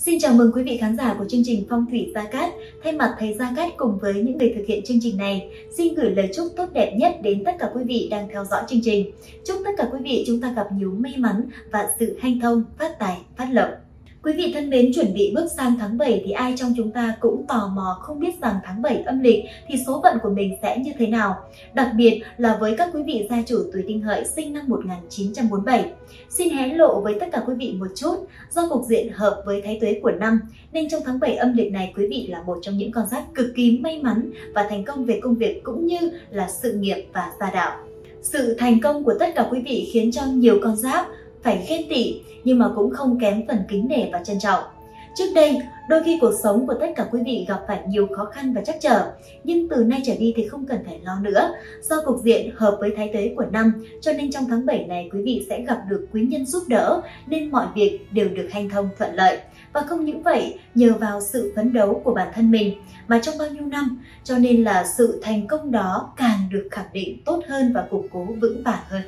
Xin chào mừng quý vị khán giả của chương trình Phong thủy Gia Cát. Thay mặt thầy Gia Cát cùng với những người thực hiện chương trình này, xin gửi lời chúc tốt đẹp nhất đến tất cả quý vị đang theo dõi chương trình. Chúc tất cả quý vị chúng ta gặp nhiều may mắn và sự hanh thông, phát tài, phát lộc. Quý vị thân mến, chuẩn bị bước sang tháng 7 thì ai trong chúng ta cũng tò mò không biết rằng tháng 7 âm lịch thì số phận của mình sẽ như thế nào. Đặc biệt là với các quý vị gia chủ tuổi Đinh Hợi sinh năm 1947. Xin hé lộ với tất cả quý vị một chút, do cục diện hợp với thái tuế của năm nên trong tháng 7 âm lịch này quý vị là một trong những con giáp cực kỳ may mắn và thành công về công việc cũng như là sự nghiệp và gia đạo. Sự thành công của tất cả quý vị khiến cho nhiều con giáp phải ghen tị nhưng mà cũng không kém phần kính nể và trân trọng. Trước đây, đôi khi cuộc sống của tất cả quý vị gặp phải nhiều khó khăn và trắc trở, nhưng từ nay trở đi thì không cần phải lo nữa. Do cục diện hợp với thái tuế của năm, cho nên trong tháng 7 này quý vị sẽ gặp được quý nhân giúp đỡ, nên mọi việc đều được hanh thông thuận lợi. Và không những vậy, nhờ vào sự phấn đấu của bản thân mình mà trong bao nhiêu năm, cho nên là sự thành công đó càng được khẳng định tốt hơn và củng cố vững vàng hơn.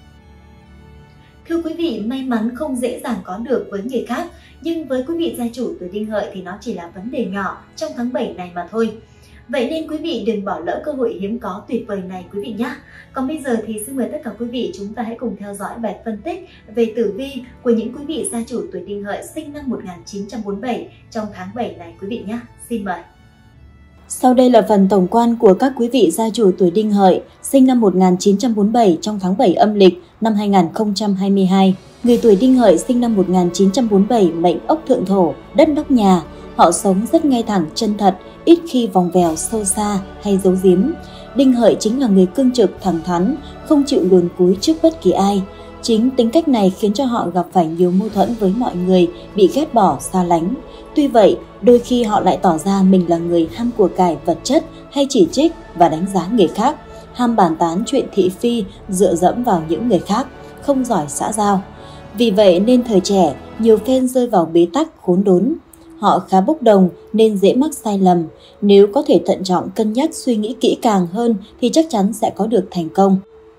Thưa quý vị, may mắn không dễ dàng có được với người khác, nhưng với quý vị gia chủ tuổi Đinh Hợi thì nó chỉ là vấn đề nhỏ trong tháng 7 này mà thôi. Vậy nên quý vị đừng bỏ lỡ cơ hội hiếm có tuyệt vời này quý vị nhé. Còn bây giờ thì xin mời tất cả quý vị chúng ta hãy cùng theo dõi bài phân tích về tử vi của những quý vị gia chủ tuổi Đinh Hợi sinh năm 1947 trong tháng 7 này quý vị nhé. Xin mời. Sau đây là phần tổng quan của các quý vị gia chủ tuổi Đinh Hợi sinh năm 1947 trong tháng 7 âm lịch năm 2022. Người tuổi Đinh Hợi sinh năm 1947 mệnh ốc thượng thổ, đất nóc nhà. Họ sống rất ngay thẳng, chân thật, ít khi vòng vèo, sâu xa hay giấu giếm. Đinh Hợi chính là người cương trực, thẳng thắn, không chịu luồn cúi trước bất kỳ ai. Chính tính cách này khiến cho họ gặp phải nhiều mâu thuẫn với mọi người, bị ghét bỏ, xa lánh. Tuy vậy, đôi khi họ lại tỏ ra mình là người ham của cải vật chất hay chỉ trích và đánh giá người khác, ham bàn tán chuyện thị phi, dựa dẫm vào những người khác, không giỏi xã giao. Vì vậy nên thời trẻ, nhiều phen rơi vào bế tắc khốn đốn. Họ khá bốc đồng nên dễ mắc sai lầm. Nếu có thể thận trọng cân nhắc suy nghĩ kỹ càng hơn thì chắc chắn sẽ có được thành công.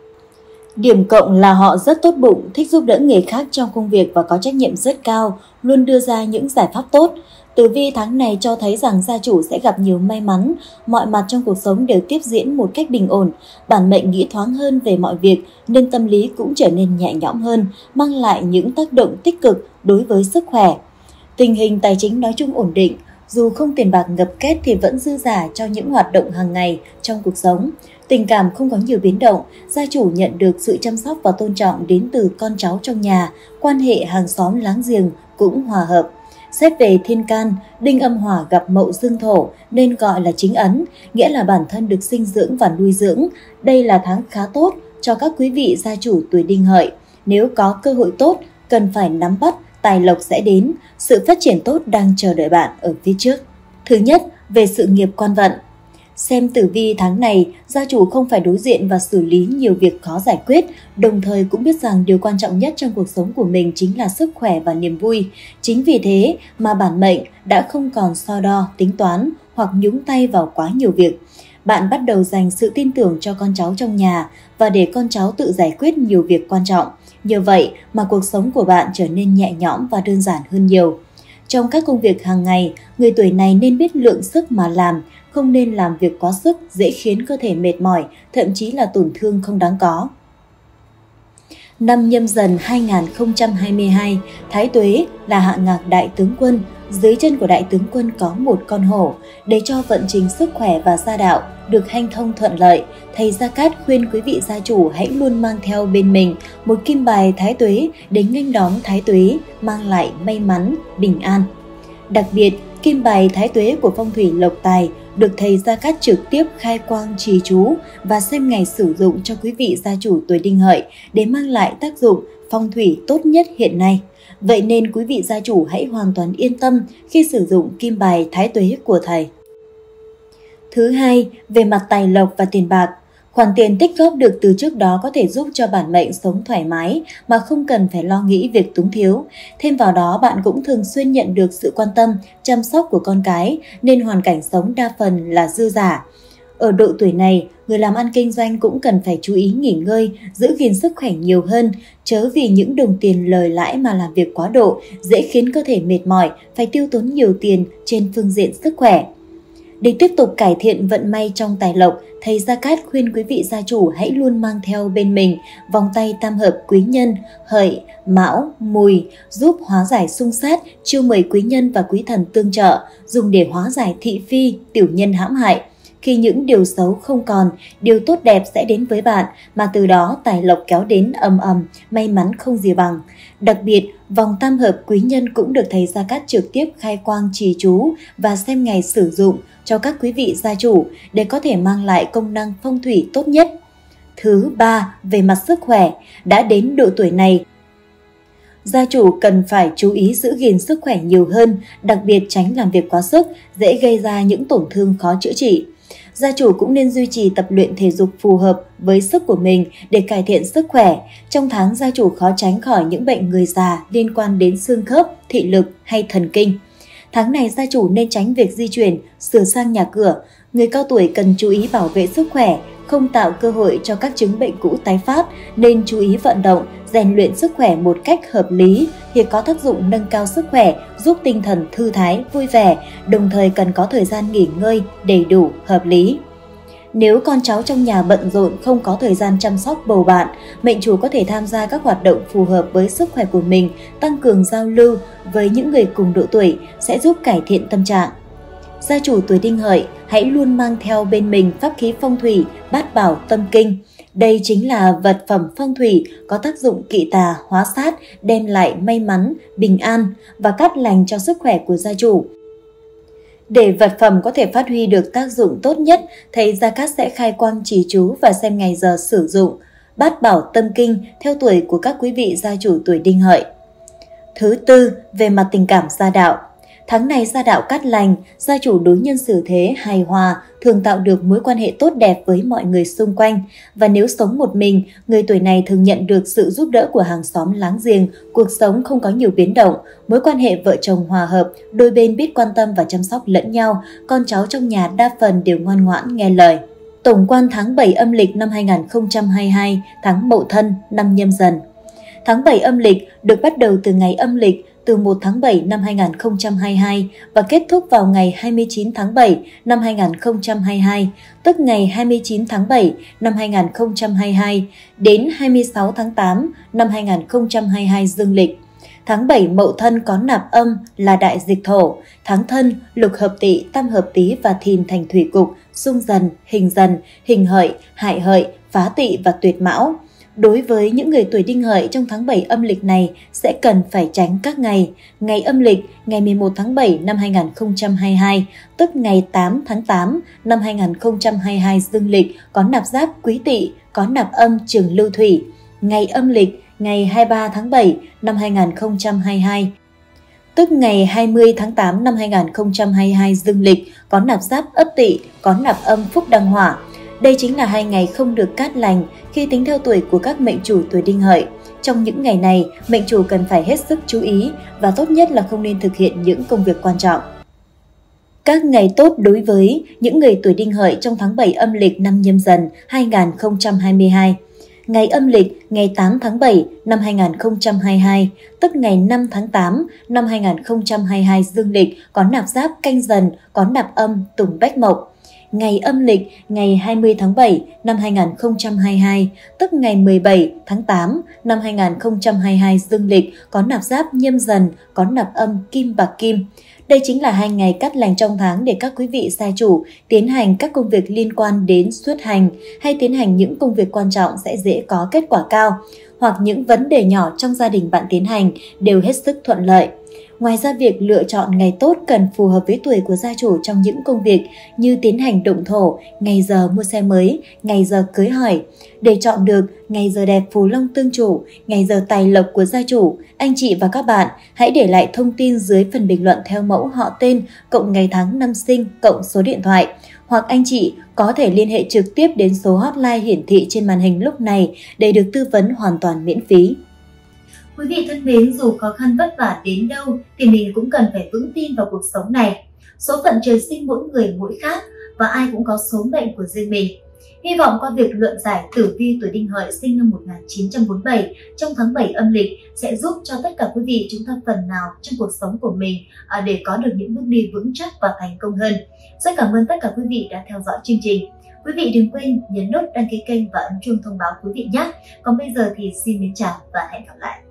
Điểm cộng là họ rất tốt bụng, thích giúp đỡ người khác trong công việc và có trách nhiệm rất cao, luôn đưa ra những giải pháp tốt. Tử vi tháng này cho thấy rằng gia chủ sẽ gặp nhiều may mắn, mọi mặt trong cuộc sống đều tiếp diễn một cách bình ổn, bản mệnh nghĩ thoáng hơn về mọi việc nên tâm lý cũng trở nên nhẹ nhõm hơn, mang lại những tác động tích cực đối với sức khỏe. Tình hình tài chính nói chung ổn định, dù không tiền bạc ngập két thì vẫn dư dả cho những hoạt động hàng ngày trong cuộc sống. Tình cảm không có nhiều biến động, gia chủ nhận được sự chăm sóc và tôn trọng đến từ con cháu trong nhà, quan hệ hàng xóm láng giềng cũng hòa hợp. Xét về thiên can, đinh âm hỏa gặp mậu dương thổ nên gọi là chính ấn, nghĩa là bản thân được sinh dưỡng và nuôi dưỡng. Đây là tháng khá tốt cho các quý vị gia chủ tuổi Đinh Hợi. Nếu có cơ hội tốt, cần phải nắm bắt, tài lộc sẽ đến, sự phát triển tốt đang chờ đợi bạn ở phía trước. Thứ nhất, về sự nghiệp quan vận. Xem tử vi tháng này, gia chủ không phải đối diện và xử lý nhiều việc khó giải quyết, đồng thời cũng biết rằng điều quan trọng nhất trong cuộc sống của mình chính là sức khỏe và niềm vui. Chính vì thế mà bản mệnh đã không còn so đo, tính toán hoặc nhúng tay vào quá nhiều việc. Bạn bắt đầu dành sự tin tưởng cho con cháu trong nhà và để con cháu tự giải quyết nhiều việc quan trọng. Nhờ vậy mà cuộc sống của bạn trở nên nhẹ nhõm và đơn giản hơn nhiều. Trong các công việc hàng ngày, người tuổi này nên biết lượng sức mà làm, không nên làm việc quá sức dễ khiến cơ thể mệt mỏi, thậm chí là tổn thương không đáng có. Năm Nhâm Dần 2022, Thái Tuế là hạ ngạc đại tướng quân, dưới chân của đại tướng quân có một con hổ. Để cho vận trình sức khỏe và gia đạo được hanh thông thuận lợi, thầy Gia Cát khuyên quý vị gia chủ hãy luôn mang theo bên mình một kim bài Thái Tuế để nghênh đón Thái Tuế, mang lại may mắn, bình an. Đặc biệt, kim bài Thái Tuế của phong thủy lộc tài được thầy Gia Cát trực tiếp khai quang trì chú và xem ngày sử dụng cho quý vị gia chủ tuổi Đinh Hợi để mang lại tác dụng phong thủy tốt nhất hiện nay. Vậy nên quý vị gia chủ hãy hoàn toàn yên tâm khi sử dụng kim bài Thái Tuế của thầy. Thứ hai, về mặt tài lộc và tiền bạc. Khoản tiền tích góp được từ trước đó có thể giúp cho bản mệnh sống thoải mái mà không cần phải lo nghĩ việc túng thiếu. Thêm vào đó, bạn cũng thường xuyên nhận được sự quan tâm, chăm sóc của con cái nên hoàn cảnh sống đa phần là dư dả. Ở độ tuổi này, người làm ăn kinh doanh cũng cần phải chú ý nghỉ ngơi, giữ gìn sức khỏe nhiều hơn, chớ vì những đồng tiền lời lãi mà làm việc quá độ dễ khiến cơ thể mệt mỏi, phải tiêu tốn nhiều tiền trên phương diện sức khỏe. Để tiếp tục cải thiện vận may trong tài lộc, thầy Gia Cát khuyên quý vị gia chủ hãy luôn mang theo bên mình vòng tay tam hợp quý nhân, hợi, mão, mùi, giúp hóa giải xung sát, chiêu mời quý nhân và quý thần tương trợ, dùng để hóa giải thị phi, tiểu nhân hãm hại. Khi những điều xấu không còn, điều tốt đẹp sẽ đến với bạn, mà từ đó tài lộc kéo đến ầm ầm, may mắn không gì bằng. Đặc biệt, vòng tam hợp quý nhân cũng được thầy Gia Cát trực tiếp khai quang trì chú và xem ngày sử dụng cho các quý vị gia chủ để có thể mang lại công năng phong thủy tốt nhất. Thứ ba, về mặt sức khỏe, đã đến độ tuổi này, gia chủ cần phải chú ý giữ gìn sức khỏe nhiều hơn, đặc biệt tránh làm việc quá sức, dễ gây ra những tổn thương khó chữa trị. Gia chủ cũng nên duy trì tập luyện thể dục phù hợp với sức của mình để cải thiện sức khỏe. Trong tháng, gia chủ khó tránh khỏi những bệnh người già liên quan đến xương khớp, thị lực hay thần kinh. Tháng này, gia chủ nên tránh việc di chuyển, sửa sang nhà cửa. Người cao tuổi cần chú ý bảo vệ sức khỏe, không tạo cơ hội cho các chứng bệnh cũ tái phát, nên chú ý vận động, rèn luyện sức khỏe một cách hợp lý thì có tác dụng nâng cao sức khỏe, giúp tinh thần thư thái, vui vẻ, đồng thời cần có thời gian nghỉ ngơi đầy đủ, hợp lý. Nếu con cháu trong nhà bận rộn không có thời gian chăm sóc bầu bạn, mệnh chủ có thể tham gia các hoạt động phù hợp với sức khỏe của mình, tăng cường giao lưu với những người cùng độ tuổi sẽ giúp cải thiện tâm trạng. Gia chủ tuổi Đinh Hợi hãy luôn mang theo bên mình pháp khí phong thủy Bát Bảo Tâm Kinh. Đây chính là vật phẩm phong thủy có tác dụng kỵ tà, hóa sát, đem lại may mắn, bình an và cát lành cho sức khỏe của gia chủ. Để vật phẩm có thể phát huy được tác dụng tốt nhất, thầy Gia Cát sẽ khai quang trì chú và xem ngày giờ sử dụng Bát Bảo Tâm Kinh theo tuổi của các quý vị gia chủ tuổi Đinh Hợi. Thứ tư, về mặt tình cảm gia đạo. Tháng này gia đạo cát lành, gia chủ đối nhân xử thế hài hòa, thường tạo được mối quan hệ tốt đẹp với mọi người xung quanh. Và nếu sống một mình, người tuổi này thường nhận được sự giúp đỡ của hàng xóm láng giềng, cuộc sống không có nhiều biến động, mối quan hệ vợ chồng hòa hợp, đôi bên biết quan tâm và chăm sóc lẫn nhau, con cháu trong nhà đa phần đều ngoan ngoãn nghe lời. Tổng quan tháng 7 âm lịch năm 2022, tháng Mậu Thân, năm Nhâm Dần. Tháng 7 âm lịch được bắt đầu từ ngày âm lịch từ 1 tháng 7 năm 2022 và kết thúc vào ngày 29 tháng 7 năm 2022, tức ngày 29 tháng 7 năm 2022 đến 26 tháng 8 năm 2022 dương lịch. Tháng 7 Mậu Thân có nạp âm là đại dịch thổ, tháng Thân, lục hợp tỵ, tam hợp tý và thìn thành thủy cục, xung dần, hình hợi, hại hợi, phá tỵ và tuyệt mão. Đối với những người tuổi Đinh Hợi trong tháng 7 âm lịch này sẽ cần phải tránh các ngày. Ngày âm lịch, ngày 11 tháng 7 năm 2022, tức ngày 8 tháng 8 năm 2022 dương lịch có nạp giáp Quý Tỵ, có nạp âm Trường Lưu Thủy. Ngày âm lịch, ngày 23 tháng 7 năm 2022, tức ngày 20 tháng 8 năm 2022 dương lịch có nạp giáp Ất Tỵ, có nạp âm Phúc Đăng Hỏa. Đây chính là 2 ngày không được cát lành khi tính theo tuổi của các mệnh chủ tuổi Đinh Hợi. Trong những ngày này, mệnh chủ cần phải hết sức chú ý và tốt nhất là không nên thực hiện những công việc quan trọng. Các ngày tốt đối với những người tuổi Đinh Hợi trong tháng 7 âm lịch năm Nhâm Dần 2022. Ngày âm lịch ngày 8 tháng 7 năm 2022, tức ngày 5 tháng 8 năm 2022 dương lịch có nạp giáp Canh Dần, có nạp âm Tùng Bách Mộc. Ngày âm lịch ngày 20 tháng 7 năm 2022, tức ngày 17 tháng 8 năm 2022 dương lịch có nạp giáp Nhâm Dần, có nạp âm Kim Bạc Kim. Đây chính là 2 ngày cát lành trong tháng để các quý vị gia chủ tiến hành các công việc liên quan đến xuất hành hay tiến hành những công việc quan trọng sẽ dễ có kết quả cao, hoặc những vấn đề nhỏ trong gia đình bạn tiến hành đều hết sức thuận lợi. Ngoài ra, việc lựa chọn ngày tốt cần phù hợp với tuổi của gia chủ trong những công việc như tiến hành động thổ, ngày giờ mua xe mới, ngày giờ cưới hỏi. Để chọn được ngày giờ đẹp phù long tương chủ, ngày giờ tài lộc của gia chủ, anh chị và các bạn hãy để lại thông tin dưới phần bình luận theo mẫu họ tên, cộng ngày tháng năm sinh, cộng số điện thoại. Hoặc anh chị có thể liên hệ trực tiếp đến số hotline hiển thị trên màn hình lúc này để được tư vấn hoàn toàn miễn phí. Quý vị thân mến, dù khó khăn vất vả đến đâu thì mình cũng cần phải vững tin vào cuộc sống này. Số phận trời sinh mỗi người mỗi khác, và ai cũng có số mệnh của riêng mình. Hy vọng qua việc luận giải tử vi tuổi Đinh Hợi sinh năm 1947 trong tháng 7 âm lịch sẽ giúp cho tất cả quý vị chúng ta phần nào trong cuộc sống của mình để có được những bước đi vững chắc và thành công hơn. Rất cảm ơn tất cả quý vị đã theo dõi chương trình. Quý vị đừng quên nhấn nút đăng ký kênh và ấn chuông thông báo quý vị nhé. Còn bây giờ thì xin mến chào và hẹn gặp lại.